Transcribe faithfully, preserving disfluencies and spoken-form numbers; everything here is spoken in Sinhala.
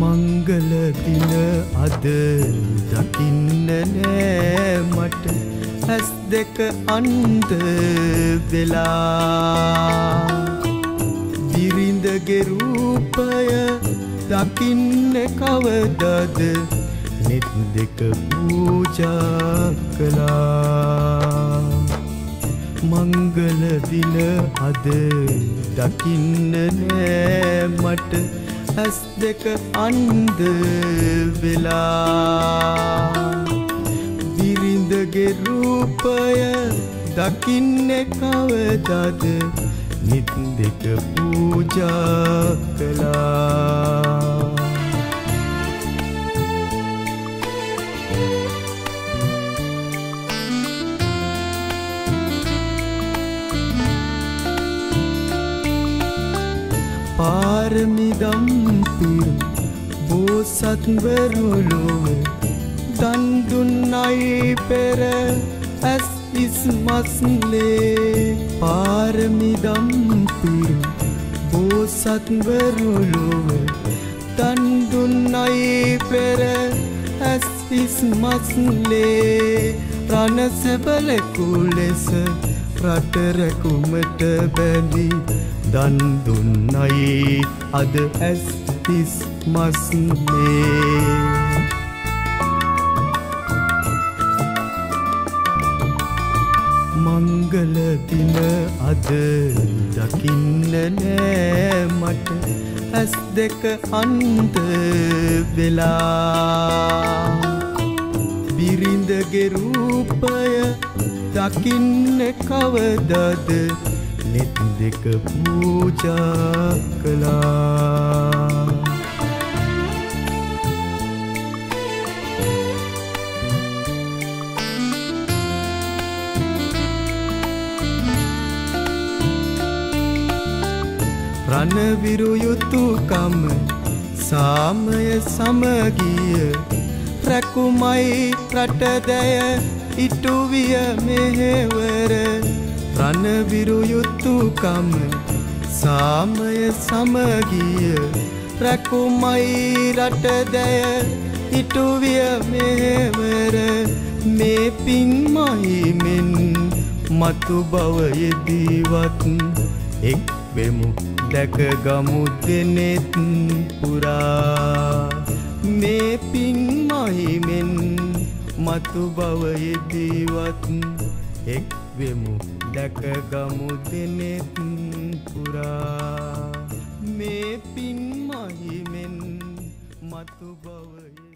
මංගල දින අද දකින්න නෑ මට ඇස් දෙක අන්ධ වෙලා බිරිඳගේ රූපය දකින්න කවදද නිත් දෙක පූජා කළා මංගල දින අද දකින්න නෑ මට ඇස් දෙක අන්ධ වෙලා බිරිඳගේ රූපය දකින්නේ කවදද නිත් දෙක පූජා කළා පාරමිදම් පිරු බෝසත්වරු ලොව දන් දුන්නයි පෙර ඇස් ඉස්මස්ලේ පාරමිදම් පිරු බෝසත්වරු ලොව දන් දුන්නයි පෙර ඇස් ඉස්මස්ලේ රණසෙබලකු ලෙස රට රැකුමට බැඳි දන් දුන්නයි අද ඇස් ඉස්මස්ලේ මංගල දින අද දකින්න නෑ මට ඇස් දෙක අන්ධ වෙලා බිරිඳගේ රූපය දකින්න කවදද නිත් දෙක පූජා කළා රණවිරු යුතුයකම සාමය සමගිය රැකුමයි රටදය ඉටු විය මෙහෙවර රණවිරු යුතුයකම සාමය සමගිය රැකුමයි රටදය ඉටු විය මෙහෙවර මේ පින්මයි මෙන් මතු භවයේදීවත් එක් වෙමු දැක ගමු දෙනෙත් පුරා මේ පින්මයි මෙන් මතු භවයේදීවත් එක් වෙමු දැක ගමු දෙනෙත් පුරා මේ පින්මයි මෙන් මතු භවයේ